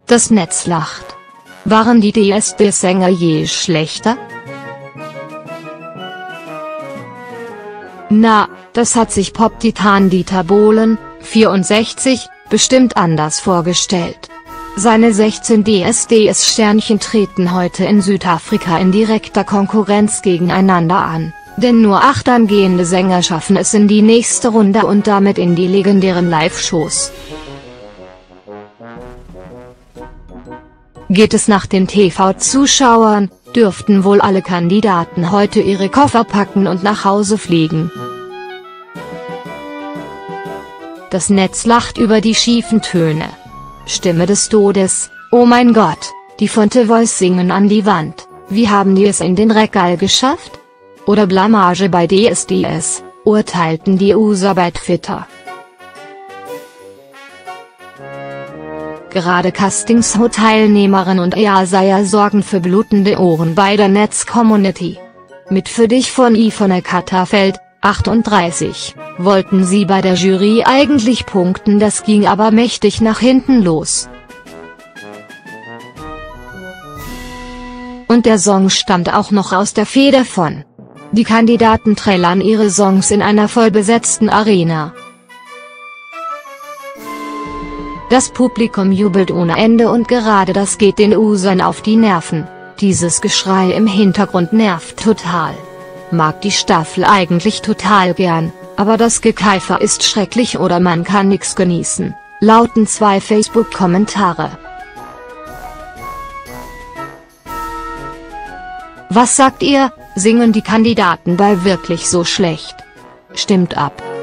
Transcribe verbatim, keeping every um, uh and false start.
Das Netz lacht. Waren die D S D-Sänger je schlechter? Na, das hat sich Pop-Titan Dieter Bohlen, vierundsechzig, bestimmt anders vorgestellt. Seine sechzehn D S D-Sternchen treten heute in Südafrika in direkter Konkurrenz gegeneinander an, denn nur acht angehende Sänger schaffen es in die nächste Runde und damit in die legendären Live-Shows. Geht es nach den T V-Zuschauern, dürften wohl alle Kandidaten heute ihre Koffer packen und nach Hause fliegen. Das Netz lacht über die schiefen Töne. Stimme des Todes, oh mein Gott, die von The Voice singen an die Wand, wie haben die es in den Regal geschafft? Oder Blamage bei D S D S, urteilten die User bei Twitter. Gerade Castingshow-Teilnehmerin und Easaja sorgen für blutende Ohren bei der Netz-Community. Mit Für dich von Yvonne Katterfeld, achtunddreißig, wollten sie bei der Jury eigentlich punkten, das ging aber mächtig nach hinten los. Und der Song stammt auch noch aus der Feder von. Die Kandidaten trällern ihre Songs in einer vollbesetzten Arena. Das Publikum jubelt ohne Ende und gerade das geht den Usern auf die Nerven. Dieses Geschrei im Hintergrund nervt total. Mag die Staffel eigentlich total gern, aber das Gekeifer ist schrecklich oder man kann nix genießen, lauten zwei Facebook-Kommentare. Was sagt ihr, singen die Kandidaten bei wirklich so schlecht? Stimmt ab.